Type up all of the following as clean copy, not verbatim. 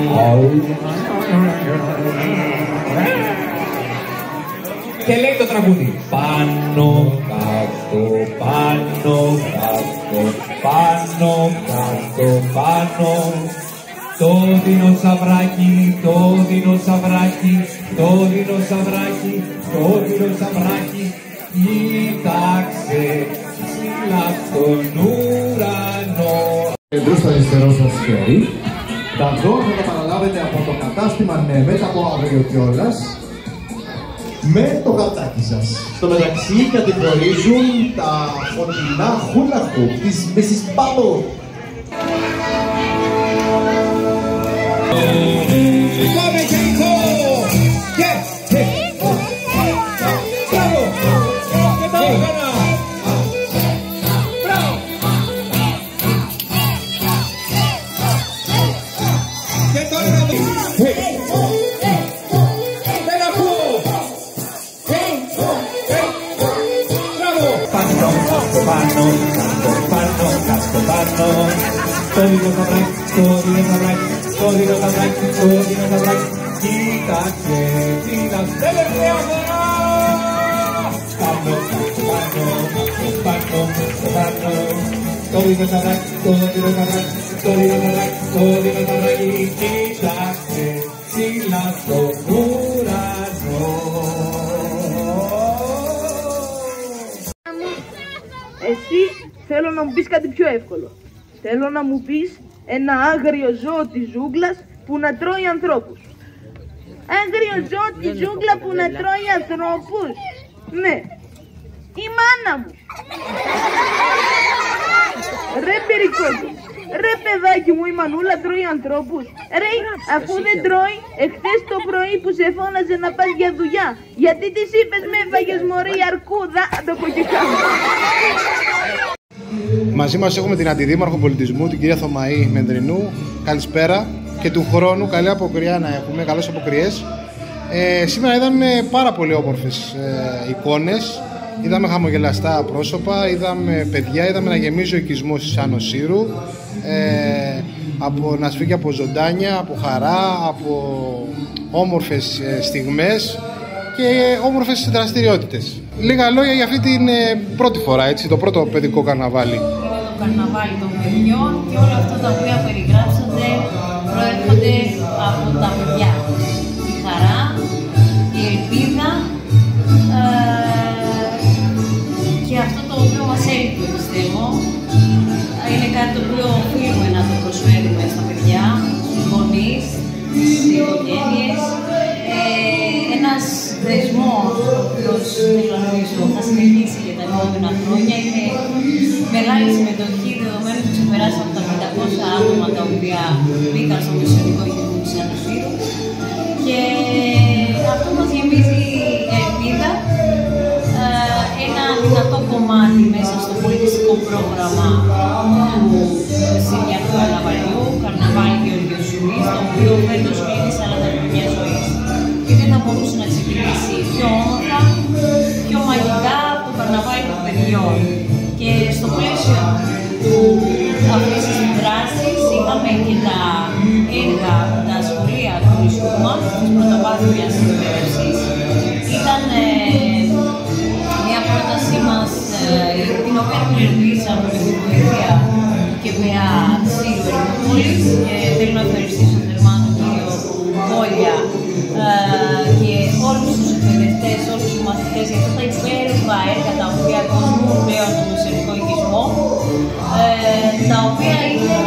Και λέει το τραγούδι. Πάνω κάτω, πάνω κάτω, πάνω κάτω, πάνω. Το δεινοσαυράκι, το δεινοσαυράκι, το δεινοσαυράκι, το δεινοσαυράκι. Κοίταξε ψηλά στον ουρανό. Εντρού στο αριστερό σας χέρι. Τα δρόμια θα τα παραλάβετε από το κατάστημα Νέμετ από αύριο κιόλας με το γατάκι σας. Στο μεταξύ κατηγορίζουν τα φωτεινά hula hoop της Mrs. Bubble. Το δεινοσαυράκι, το δεινοσαυράκι, το δεινοσαυράκι, το δεινοσαυράκι. Κοίταξε, κοίταξε, τελευταία φορά! Πάνω, πάνω, πάνω, πάνω. Το δεινοσαυράκι, το δεινοσαυράκι, το δεινοσαυράκι, το δεινοσαυράκι. Κοίταξε, ψηλά στον ουρανό. Εσύ θέλω να μου πεις κάτι πιο εύκολο. Θέλω να μου πεις ένα άγριο ζώο της ζούγκλας που να τρώει ανθρώπους. Άγριο ζώο της ζούγκλα που να τρώει ανθρώπους. Ναι, η μάνα μου. Ρε περικόκκι, ρε παιδάκι μου, η μανούλα τρώει ανθρώπους. Ρε, αφού δεν τρώει, εχθές το πρωί που σε φώναζε να πας για δουλειά, γιατί της είπες με έφαγες μωρή αρκούδα, το πω και κάνω. Μαζί μας έχουμε την Αντιδήμαρχο Πολιτισμού, την κυρία Θωμαή Μενδρινού. Καλησπέρα και του χρόνου καλή αποκριά να έχουμε, καλές αποκριές. Σήμερα είδαμε πάρα πολύ όμορφες εικόνες. Είδαμε χαμογελαστά πρόσωπα, είδαμε παιδιά, είδαμε να γεμίζει ο οικισμός της Άνω Σύρου, να σφίγγει από ζωντάνια, από χαρά, από όμορφες στιγμές και όμορφες δραστηριότητες. Λίγα λόγια για αυτή την πρώτη φορά, έτσι, το πρώτο παιδικό καρναβάλι. Το καρναβάλι των παιδιών και όλα αυτά τα οποία περιγράψατε προέρχονται από τα παιδιά. Η χαρά, η ελπίδα και αυτό το οποίο μας έλειπε, πιστεύω, είναι κάτι το οποίο οφείλουμε να το προσφέρουμε στα παιδιά, στους γονείς, στις οικογένειες. Ένας δεσμός, ο οποίος νομίζω θα συνεχίσει για τα επόμενα χρόνια, είναι μεγάλη συμμετοχή, δεδομένου που ξεπεράσαμε τα 500 άτομα τα οποία μπήκαν στο μεσαιωνικό οικισμό της Άνω Σύρου. Και αυτό μας γεμίζει ελπίδα, ένα δυνατό κομμάτι μέσα στο πολιτιστικό πρόγραμμα του Συριακού Καρναβαλιού, Καρναβάλι Γεωργιοσουλής, το οποίο φέτος κλείνει 40 χρόνια ζωής. Και δεν θα μπορούσε να ξεκινήσει πιο όμορφα, πιο μαγικά το καρναβάλι των παιδιών. Και στο πλαίσιο αυτής της δράσης είχαμε και τα έργα από τα σχολεία του νησιού μας, της πρωτοβάθμιας εκπαίδευσης. Ήταν μια πρότασή μας, την οποία την υλοποιήσαμε με τη βοήθεια του ΚΠΑ Σύρου Ερημοπόλης, και θέλω να ευχαριστήσω θερμά τον κύριο Βόλια και όλους τους εκπαιδευτές, όλους τους μαθητές για αυτά τα υπέροχα έργα τα οποία κοσμούν πλέον στον μεσαιωνικό οικισμό, τα οποία είναι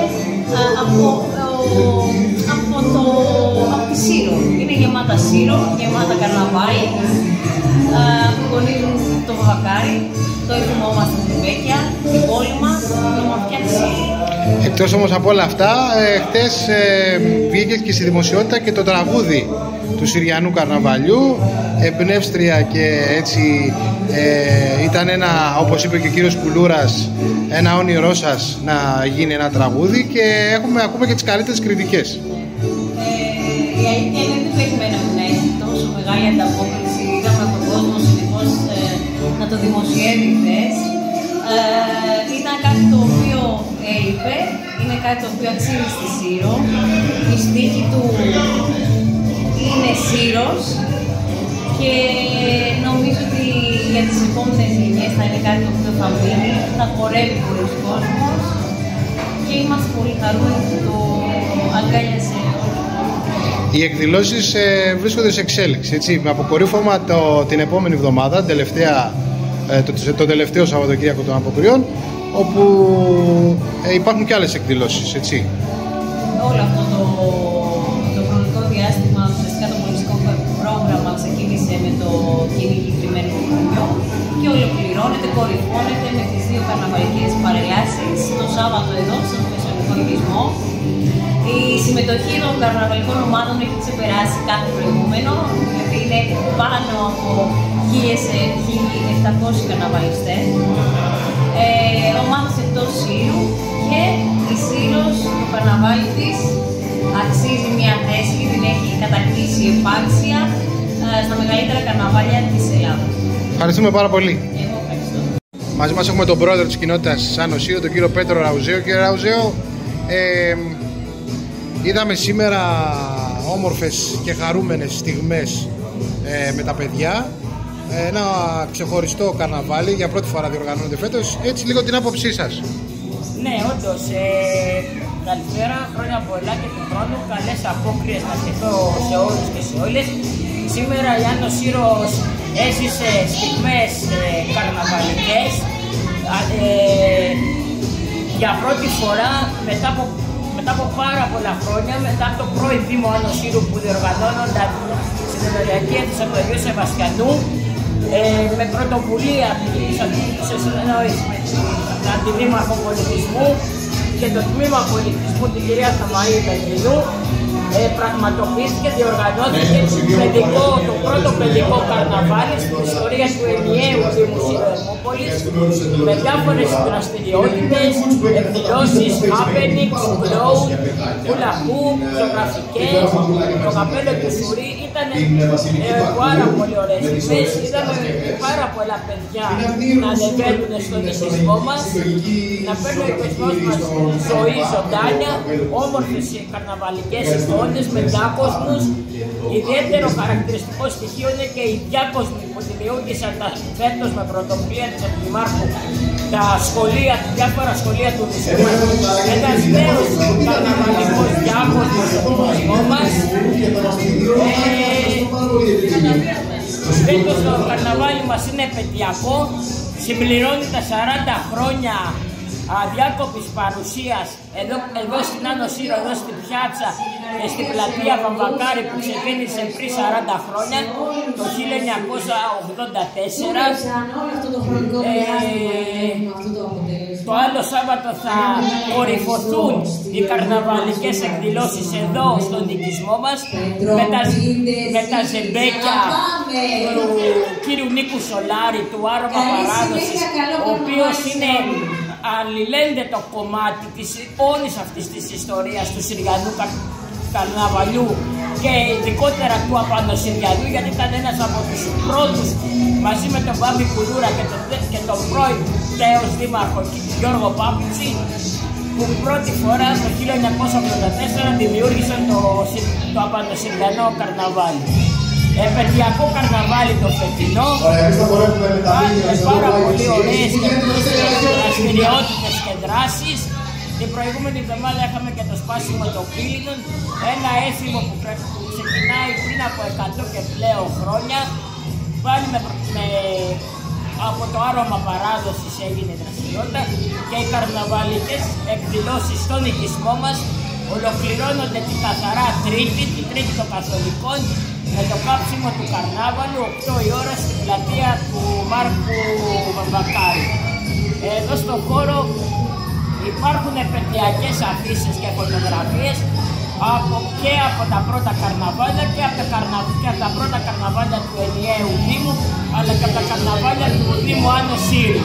από τη Σύρο. Είναι γεμάτα Σύρο, γεμάτα καρναβάλι, απεικονίζουν το βαβακάρι, το θυμόμαστε στην Πέκια, την πόλη μας, την ομορφιά της Σύρου. Εκτός όμως από όλα αυτά, χτες βγήκε και στη δημοσιότητα και το τραγούδι του Συριανού Καρναβαλιού, εμπνεύστρια και έτσι ήταν ένα, όπως είπε και ο κύριος Κουλούρας, ένα όνειρό σας να γίνει ένα τραγούδι, και ακούμε και τις καλύτερες κριτικές. Η αλήθεια είναι ότι δεν περιμέναμε να έχει τόσο μεγάλη ανταπόκριση. Είδαμε από τον κόσμο συνεχώς να το δημοσιεύει χθες. Ήταν κάτι το οποίο έλειπε, είναι κάτι το οποίο αξίζει στη Σύρο. Οι στίχοι του θα είναι κάτι το οποίο θα μείνει, θα χορεύει πολλοί κόσμος και είμαστε πολύ χαρούμενοι που το αγκάλιασε. Οι εκδηλώσεις βρίσκονται σε εξέλιξη, έτσι, με αποκορύφωμα την επόμενη εβδομάδα, το τελευταίο Σαββατοκύριακο των Αποκριών, όπου υπάρχουν και άλλες εκδηλώσεις, έτσι. Όλο αυτό το χρονικό διάστημα, ουσιαστικά το πολιτιστικό πρόγραμμα ξεκίνησε με το κυνήγι κρυμμένου κουνιού και ολοκληρώνεται, κορυφώνεται με τις 2 καρναβαλικές παρελάσεις το Σάββατο εδώ, στον Θεσσαλονικό Οικισμό. Η συμμετοχή των καρναβαλικών ομάδων έχει ξεπεράσει κάθε προηγούμενο, γιατί είναι πάνω από 1.700 καρναβαλιστές. Ομάδες εκτός Σύρου και η Σύρος, το καρναβάλι της, αξίζει μια θέση και την έχει κατακτήσει επάξια στα μεγαλύτερα καρναβάλια της Ελλάδας. Ευχαριστούμε πάρα πολύ. Εγώ ευχαριστώ. Μαζί μας έχουμε τον πρόεδρο της κοινότητας Άνω Σύρο, τον κύριο Πέτρο Ραουζέο. Κύριε Ραουζέο, είδαμε σήμερα όμορφες και χαρούμενες στιγμές με τα παιδιά. Ένα ξεχωριστό καρναβάλι, για πρώτη φορά διοργανώνεται φέτος. Έτσι, λίγο την άποψή σας. Ναι, όντως, καλησπέρα, χρόνια πολλά και του χρόνου. Καλές απόκριες να ευχηθώ σε όλους και σε όλες. Σήμερα η Άνω Σύρος έζησε στιγμές καρναβαλικές. Για πρώτη φορά, μετά από πάρα πολλά χρόνια, μετά από το πρώην Δήμο Άνω Σύρου που διοργανώνονταν στην Ενοριακή Αίθουσα του Αγίου Σεβαστιανού, με πρωτοβουλία σε συνεννόηση με την Αντιδήμαρχο Πολιτισμού και το Τμήμα Πολιτισμού την κυρία Θαμαή Πεντινού, πραγματοποιήθηκε, διοργανώθηκε το πρώτο παιδικό καρναβάλι στην ιστορία του ενιαίου Δήμου Σύρου Ερμούπολης, με διάφορες δραστηριότητες, εκδηλώσεις, happenings, glow, hula hoop, ζωγραφικές, το καπέλο του Σουρί. Ήταν πάρα πολύ ωραίες στιγμές. Είδαμε πάρα πολλά παιδιά να ανεβαίνουν στον οικισμό μας, να παίρνουν ο οικισμός μας ζωή ζωντάνια, όμορφες καρναβαλικές εικόνες με διάκοσμους. Ιδιαίτερο χαρακτηριστικό στοιχείο είναι και οι διάκοσμοι που δημιούργησαν φέτος με πρωτοβουλία της Αντιδημάρχου τα σχολεία, διάφορα σχολεία του νησιού μας. Ένας νέος καρναβαλικός διάκοσμος στον οικισμό μας. Φέτος το καρναβάλι μας είναι επαιτειακό, συμπληρώνει τα 40 χρόνια αδιάκοπης παρουσίας εδώ στην Άνω Σύρο, εδώ στην πιάτσα και στην πλατεία Βαμβακάρη που ξεκίνησε πριν 40 χρόνια, το 1984. Το άλλο Σάββατο θα κορυφωθούν οι καρναβαλικές εκδηλώσεις εδώ στον οικισμό μας με τα ζεμπέκια του κύριου Νίκου Σολάρη, του Άρωμα Παράδοσης, ο οποίος είναι αλληλένδετο κομμάτι της όλης αυτής της ιστορίας του Συριανού καρναβαλιού και ειδικότερα του Απανοσυριανού, γιατί ήταν ένας από τους πρώτους μαζί με τον Μπάμπη Κουλούρα και τον πρώην τέος δήμαρχο Γιώργο Πάπιτσι, που πρώτη φορά το 1984 δημιούργησαν το Απανοσυριανό καρναβάλι. Επαιτειακό καρναβάλι το φετινό, πάρα πολύ ωραίες και δραστηριότητες και δράσεις. Την προηγούμενη εβδομάδα είχαμε και το σπάσιμο των πύληνων, ένα έθιμο που ξεκινάει πριν από 100 και πλέον χρόνια. Πάλι από το Άρωμα Παράδοσης έγινε δραστηριότητα και οι καρναβαλικές εκδηλώσεις στον οικισμό μας ολοκληρώνονται την καθαρά Τρίτη, την Τρίτη των Καθολικών, με το κάψιμο του καρνάβαλου 8 η ώρα στην πλατεία του Μάρκου Βαμβακάρη. Εδώ στον χώρο υπάρχουν επαιτειακές αφήσεις και φωτογραφίες και από τα πρώτα καρναβάλια και από τα πρώτα καρναβάλια του ενιαίου Δήμου, αλλά και από τα καρναβάλια του Δήμου Άνω Σύρου.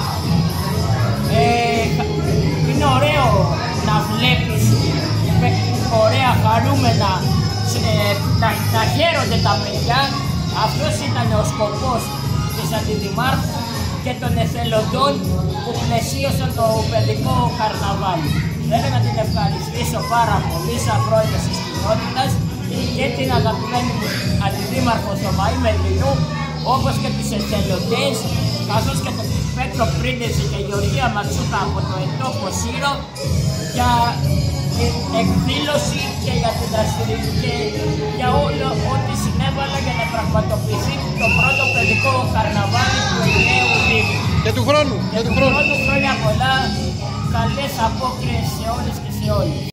Είναι ωραίο να βλέπεις ωραία χαρούμενα να χαίρονται τα παιδιά. Αυτός ήταν ο σκοπός της Αντιδημάρχου και των εθελοντών που πλαισίωσαν το παιδικό καρναβάλι. Θέλω να την ευχαριστήσω πάρα πολύ σαν πρόεδρος της κοινότητας και την αγαπημένη μου Αντιδήμαρχο Θωμαή Μελινού, όπως και τους εθελοντές, καθώς και Αλέκο Πρίνεση και Γεωργία Ματσούκα από το Ετόπο Σύρο για την εκδήλωση και για την δραστηριότητα και για όλο ό,τι συνέβαλα για να πραγματοποιηθεί το πρώτο παιδικό καρναβάλι του Ελληναίου Δήμου. Και του χρόνου. Και του χρόνου χρόνια πολλά, καλές απόκριες σε όλες και σε όλους.